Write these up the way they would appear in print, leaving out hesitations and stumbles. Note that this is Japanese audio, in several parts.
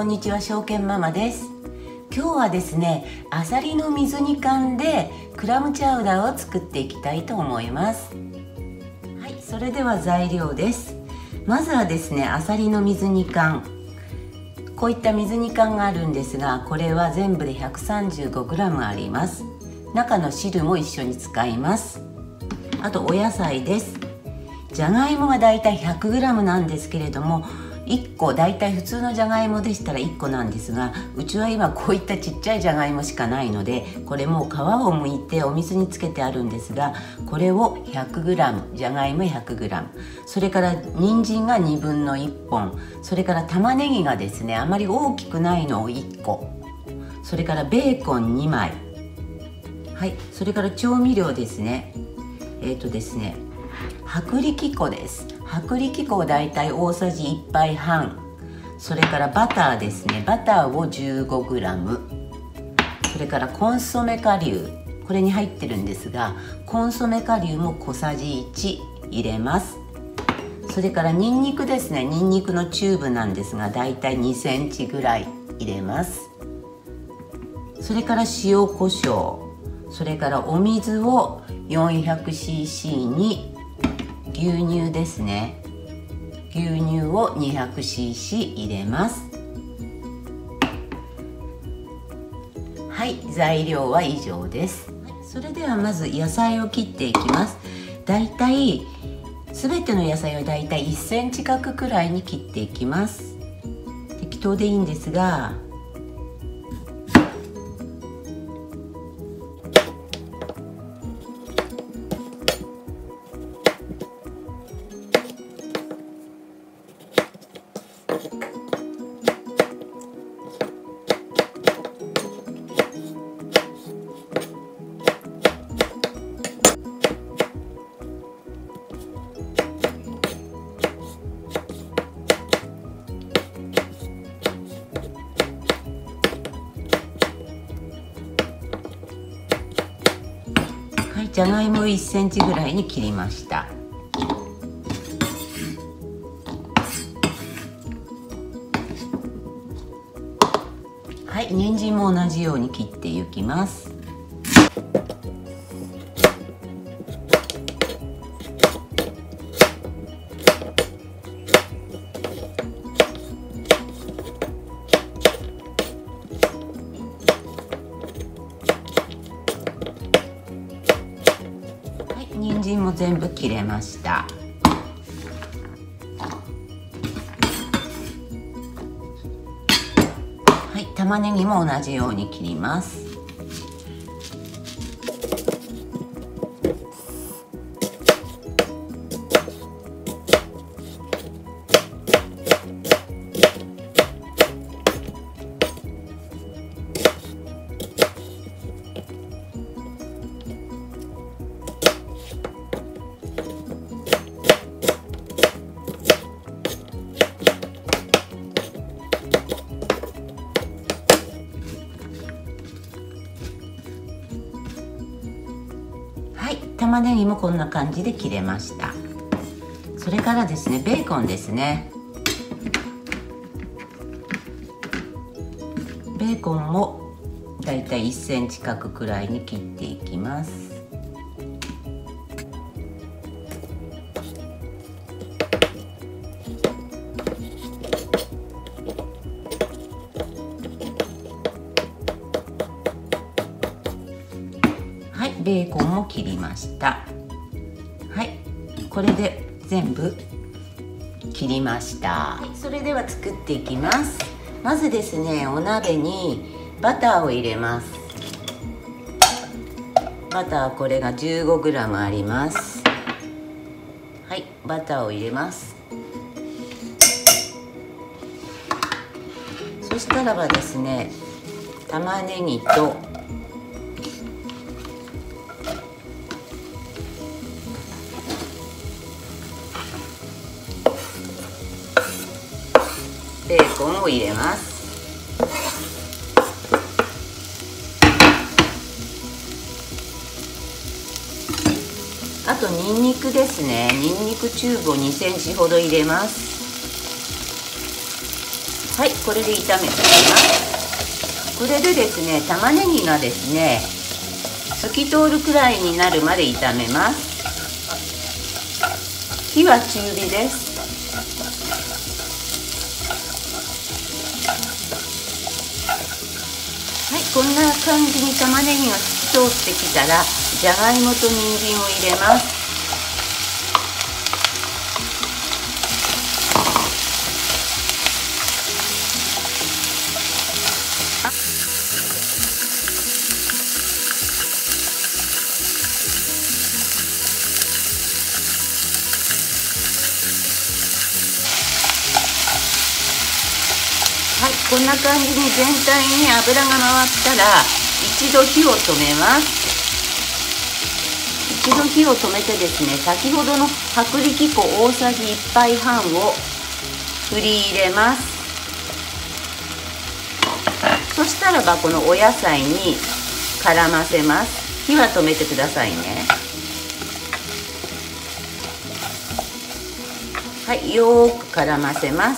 んにちは、証券ママです。今日はですね、アサリの水煮缶でクラムチャウダーを作っていきたいと思います。はい、それでは材料です。まずはですね、アサリの水煮缶、こういった水煮缶があるんですが、これは全部で 135g あります。中の汁も一緒に使います。あとお野菜です。じゃがいもがだいたい 100g なんですけれども、1個だいたい普通のじゃがいもでしたら1個なんですが、うちは今こういったちっちゃいじゃがいもしかないので、これもう皮を剥いてお水につけてあるんですが、これを 100g、 じゃがいも 100g、 それから人参が1/2の1本、それから玉ねぎがですね、あまり大きくないのを1個、それからベーコン2枚、はい、それから調味料ですね。ですね、薄力粉です。薄力粉をだいたい大さじ1杯半、それからバターですね、バターを 15g、 それからコンソメ顆粒、これに入ってるんですが、コンソメ顆粒も小さじ1入れます。それからニンニクですね、ニンニクのチューブなんですが、だいたい2センチぐらい入れます。それから塩コショウ、それからお水を 400cc に牛乳ですね、牛乳を 200cc 入れます。はい、材料は以上です。それではまず野菜を切っていきます。だいたい全ての野菜をだいたい1センチ角くらいに切っていきます。適当でいいんですが、じゃがいもを1センチぐらいに切りました。はい、人参も同じように切っていきます。人参も全部切れました。はい、玉ねぎも同じように切ります。玉ねぎもこんな感じで切れました。それからですね、ベーコンですね。ベーコンもだいたい1センチ角くらいに切っていきます。はい、ベーコンも切りました。はい、これで全部切りました。はい、それでは作っていきます。まずですね、お鍋にバターを入れます。バター、これが 15g あります。はい、バターを入れます。そしたらばですね、玉ねぎとベーコンを入れます。あとニンニクですね。ニンニクチューブを2センチほど入れます。 はい、これで炒めていきます。これでですね、玉ねぎがですね透き通るくらいになるまで炒めます。火は中火です。はい、こんな感じに玉ねぎが透き通ってきたら、じゃがいもと人参を入れます。はい、こんな感じに全体に油が回ったら一度火を止めます。一度火を止めてですね、先ほどの薄力粉大さじ1杯半を振り入れます。そしたらばこのお野菜に絡ませます。火は止めてくださいね。はい、よーく絡ませます。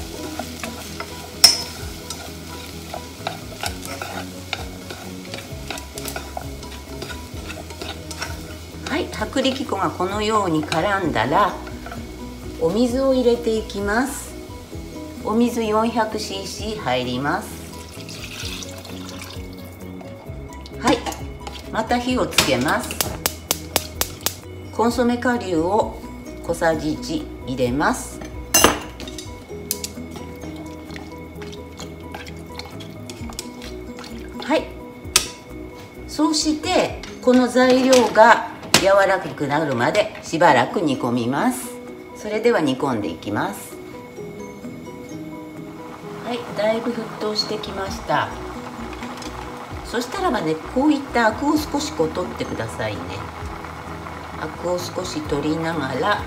はい、薄力粉がこのように絡んだらお水を入れていきます。お水 400cc 入ります。はい、また火をつけます。コンソメ顆粒を小さじ1入れます。はい、そうしてこの材料が柔らかくなるまでしばらく煮込みます。それでは煮込んでいきます。はい、だいぶ沸騰してきました。そしたらばね、こういったアクを少し取ってくださいね。アクを少し取りながら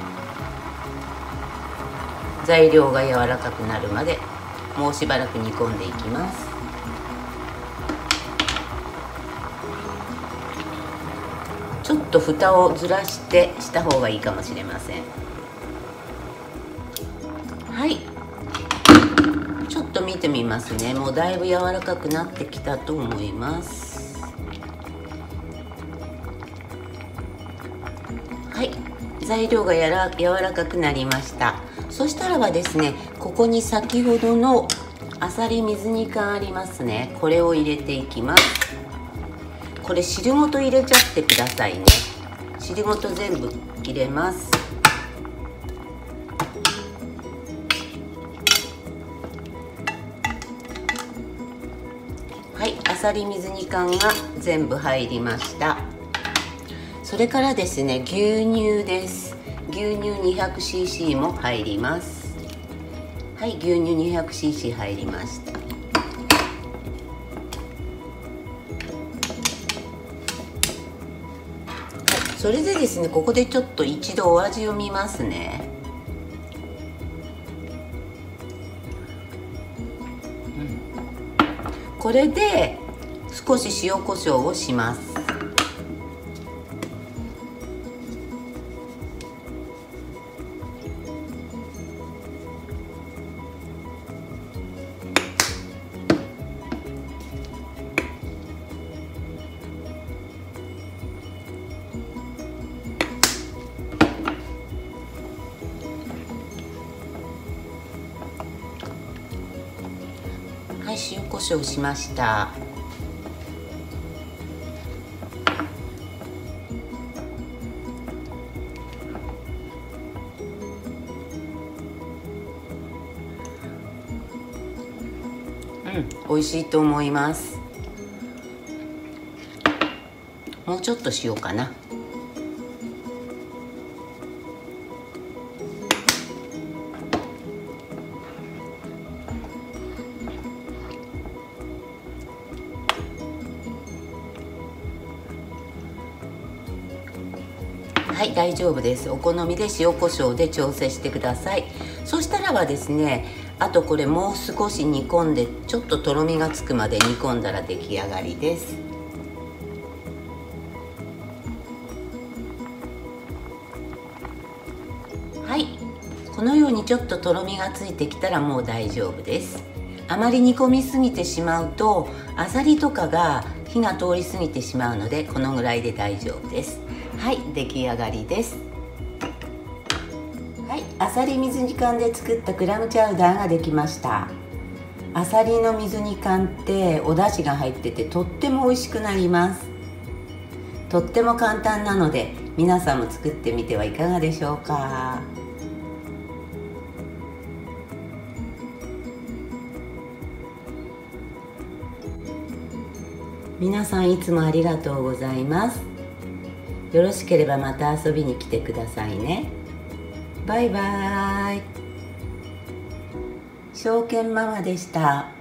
材料が柔らかくなるまでもうしばらく煮込んでいきます。ちょっと蓋をずらしてした方がいいかもしれません。はい、ちょっと見てみますね。もうだいぶ柔らかくなってきたと思います。はい、材料が柔らかくなりました。そしたらばですね、ここに先ほどのあさり水煮缶ありますね。これを入れていきます。これ汁ごと入れちゃってくださいね。汁ごと全部入れます。はい、あさり水煮缶が全部入りました。それからですね、牛乳です。牛乳 200cc も入ります。はい、牛乳 200cc 入りました。それでですね、ここでちょっと一度お味を見ますね。これで少し塩コショウをします。はい、塩コショウしました。美味しいと思います。もうちょっと塩かな。はい、大丈夫です。お好みで塩コショウで調整してください。そしたらばですね、あとこれもう少し煮込んで、ちょっととろみがつくまで煮込んだら出来上がりです。はい、 このようにちょっととろみがついてきたらもう大丈夫です。あまり煮込みすぎてしまうとあさりとかが火が通り過ぎてしまうので、このぐらいで大丈夫です。はい、出来上がりです。はい、あさり水煮缶で作ったクラムチャウダーができました。あさりの水煮缶ってお出汁が入っててとっても美味しくなります。とっても簡単なので皆さんも作ってみてはいかがでしょうか。皆さんいつもありがとうございます。よろしければまた遊びに来てくださいね。バイバーイ。証券ママでした。